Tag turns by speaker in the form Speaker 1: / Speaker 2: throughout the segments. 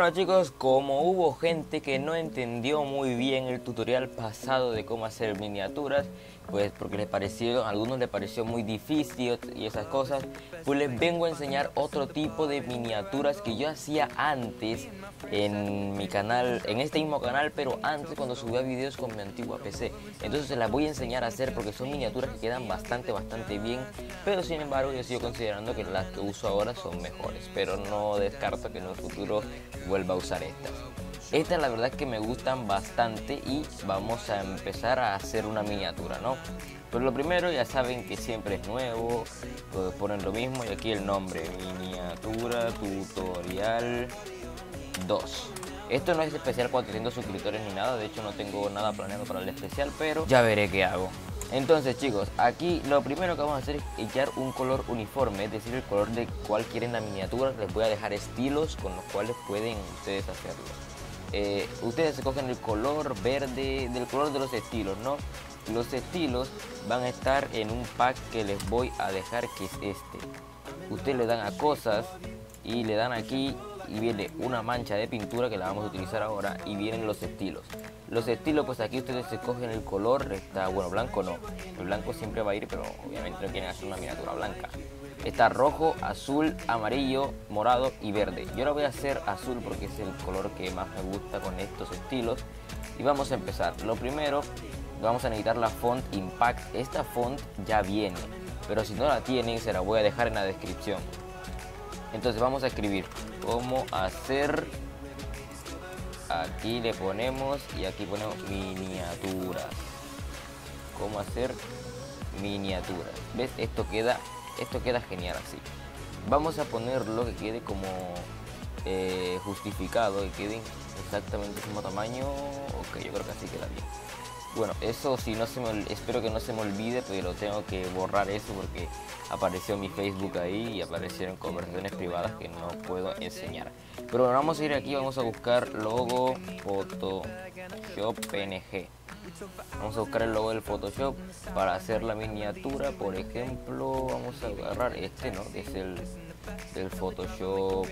Speaker 1: Bueno chicos, como hubo gente que no entendió muy bien el tutorial pasado de cómo hacer miniaturas, pues porque a algunos les pareció muy difícil y esas cosas, pues les vengo a enseñar otro tipo de miniaturas que yo hacía antes en mi canal, en este mismo canal, pero antes cuando subía videos con mi antigua PC. Entonces se las voy a enseñar a hacer porque son miniaturas que quedan bastante bien, pero sin embargo yo sigo considerando que las que uso ahora son mejores, pero no descarto que en un futuro vuelva a usar estas. Estas la verdad es que me gustan bastante y vamos a empezar a hacer una miniatura, ¿no? Pero lo primero, ya saben que siempre es nuevo, pues ponen lo mismo y aquí el nombre, miniatura tutorial 2. Esto no es especial 400 suscriptores ni nada, de hecho no tengo nada planeado para el especial, pero ya veré qué hago. Entonces chicos, aquí lo primero que vamos a hacer es echar un color uniforme, es decir, el color de cual quieren la miniatura. Les voy a dejar estilos con los cuales pueden ustedes hacerlo. Ustedes escogen el color verde, del color de los estilos, ¿no? Los estilos van a estar en un pack que les voy a dejar, que es este. Ustedes le dan a cosas y le dan aquí y viene una mancha de pintura que la vamos a utilizar ahora y vienen los estilos. Los estilos, pues aquí ustedes escogen el color, está, bueno, blanco no, el blanco siempre va a ir, pero obviamente no quieren hacer una miniatura blanca. Está rojo, azul, amarillo, morado y verde. Yo lo voy a hacer azul porque es el color que más me gusta con estos estilos. Y vamos a empezar. Lo primero, vamos a necesitar la font Impact. Esta font ya viene, pero si no la tienen se la voy a dejar en la descripción. Entonces vamos a escribir cómo hacer, aquí le ponemos y aquí ponemos miniaturas, cómo hacer miniaturas. ¿Ves? Esto queda genial así. Vamos a ponerlo que quede como justificado, que queden exactamente el mismo tamaño. Ok, yo creo que así queda bien. Bueno, eso si no espero que no se me olvide, pero tengo que borrar eso porque apareció mi Facebook ahí y aparecieron conversaciones privadas que no puedo enseñar. Pero bueno, vamos a ir aquí, vamos a buscar logo Photoshop PNG. Vamos a buscar el logo del Photoshop para hacer la miniatura. Por ejemplo, vamos a agarrar este, ¿no? Que es el del Photoshop.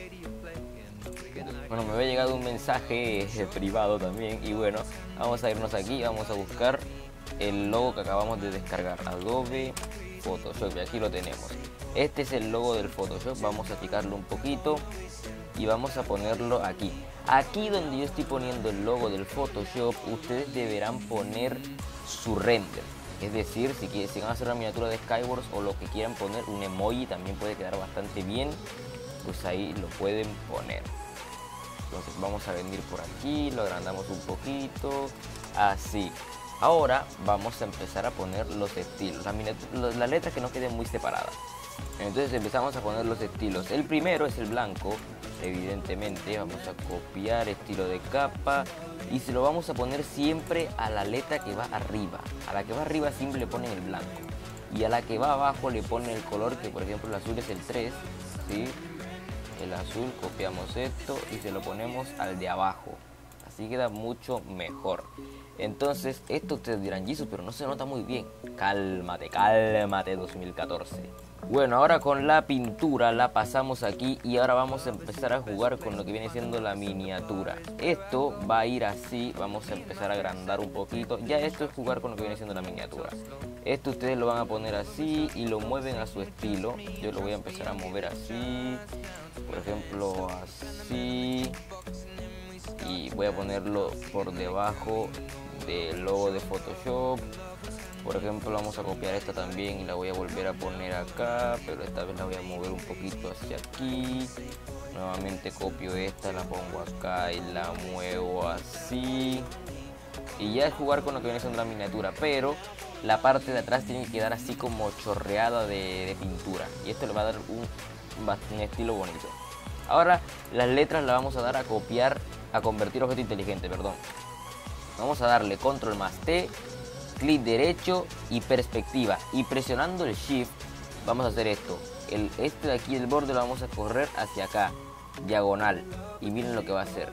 Speaker 1: Bueno, me había llegado un mensaje privado también. Y bueno, vamos a irnos aquí, vamos a buscar el logo que acabamos de descargar, Adobe Photoshop, y aquí lo tenemos. Este es el logo del Photoshop. Vamos a achicarlo un poquito y vamos a ponerlo aquí. Aquí donde yo estoy poniendo el logo del Photoshop, ustedes deberán poner su render. Es decir, si van a hacer una miniatura de Skywars o lo que quieran poner, un emoji también puede quedar bastante bien, pues ahí lo pueden poner. Entonces vamos a venir por aquí, lo agrandamos un poquito, así. Ahora vamos a empezar a poner los estilos, las letras que no queden muy separadas. Entonces empezamos a poner los estilos. El primero es el blanco, evidentemente. Vamos a copiar estilo de capa y se lo vamos a poner siempre a la letra que va arriba. A la que va arriba siempre le ponen el blanco y a la que va abajo le ponen el color, que por ejemplo el azul es el 3, ¿sí? El azul, copiamos esto y se lo ponemos al de abajo. Así queda mucho mejor. Entonces, esto ustedes dirán, Jesus, pero no se nota muy bien. Cálmate, 2014. Bueno, ahora con la pintura la pasamos aquí y ahora vamos a empezar a jugar con lo que viene siendo la miniatura. Esto va a ir así, vamos a empezar a agrandar un poquito. Ya esto es jugar con lo que viene siendo la miniatura. Esto ustedes lo van a poner así y lo mueven a su estilo. Yo lo voy a empezar a mover así, por ejemplo así. Y voy a ponerlo por debajo del logo de Photoshop. Por ejemplo, vamos a copiar esta también y la voy a volver a poner acá, pero esta vez la voy a mover un poquito hacia aquí. Nuevamente copio esta, la pongo acá y la muevo así. Y ya es jugar con lo que viene siendo la miniatura, pero la parte de atrás tiene que quedar así como chorreada de pintura. Y esto le va a dar un estilo bonito. Ahora las letras las vamos a dar a copiar, a convertir objeto inteligente, perdón. Vamos a darle control más T, clic derecho y perspectiva, y presionando el shift vamos a hacer esto. Este de aquí, el borde, lo vamos a correr hacia acá, diagonal, y miren lo que va a hacer.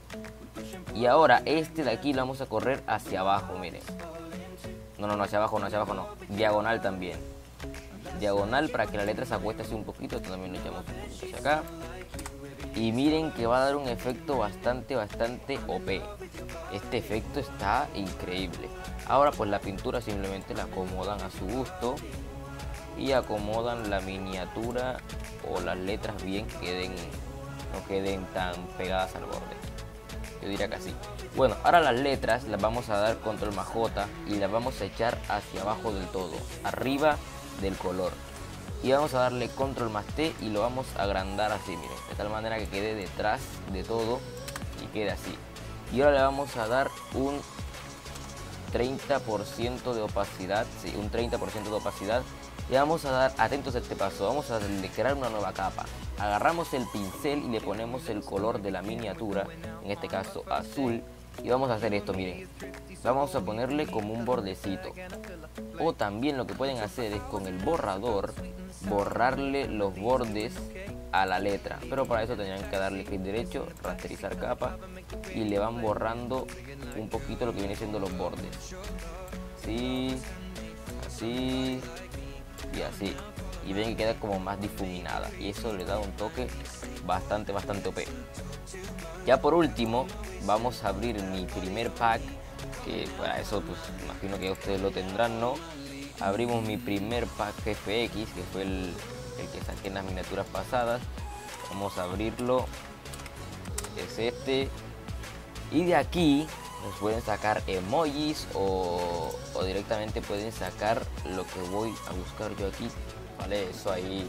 Speaker 1: Y ahora este de aquí lo vamos a correr hacia abajo, miren. No, hacia abajo no, diagonal también. Diagonal para que la letra se acueste así un poquito. Esto también lo echamos un poquito hacia acá. Y miren que va a dar un efecto bastante OP. Este efecto está increíble. Ahora pues la pintura simplemente la acomodan a su gusto y acomodan la miniatura o las letras bien que no queden tan pegadas al borde. Yo diría que así. Bueno, ahora las letras las vamos a dar control más J y las vamos a echar hacia abajo del todo, arriba del color. Y vamos a darle control más T y lo vamos a agrandar así, miren, de tal manera que quede detrás de todo y quede así. Y ahora le vamos a dar un 30% de opacidad, sí, un 30% de opacidad. Y vamos a dar, atentos a este paso, vamos a crear una nueva capa. Agarramos el pincel y le ponemos el color de la miniatura, en este caso azul. Y vamos a hacer esto, miren, vamos a ponerle como un bordecito. O también lo que pueden hacer es con el borrador borrarle los bordes a la letra, pero para eso tendrían que darle clic derecho, rasterizar capa y le van borrando un poquito lo que viene siendo los bordes, así, así y así, y ven que queda como más difuminada y eso le da un toque bastante OP. Ya por último vamos a abrir mi primer pack, que para eso pues imagino que ustedes lo tendrán, ¿no? Abrimos mi primer pack FX, que fue el que saqué en las miniaturas pasadas. Vamos a abrirlo, es este, y de aquí nos pueden sacar emojis o directamente pueden sacar lo que voy a buscar yo aquí, vale, eso ahí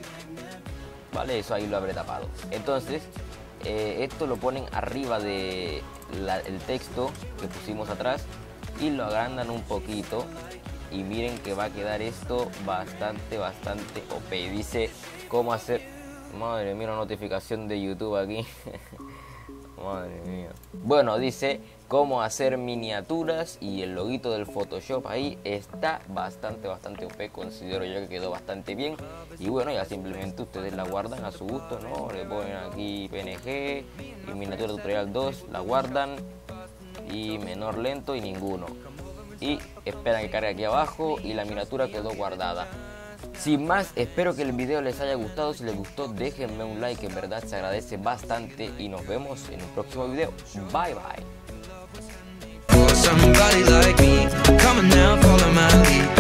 Speaker 1: lo habré tapado. Entonces esto lo ponen arriba de el texto que pusimos atrás y lo agrandan un poquito. Y miren que va a quedar esto bastante OP. Dice cómo hacer... Madre mía, una notificación de YouTube aquí. Madre mía. Bueno, dice cómo hacer miniaturas y el loguito del Photoshop ahí está bastante OP. Considero yo que quedó bastante bien. Y bueno, ya simplemente ustedes la guardan a su gusto, ¿no? Le ponen aquí PNG y miniatura tutorial 2, la guardan y menor lento y ninguno. Y esperan que cargue aquí abajo y la miniatura quedó guardada. Sin más, espero que el video les haya gustado. Si les gustó, déjenme un like, en verdad se agradece bastante. Y nos vemos en un próximo video. Bye bye.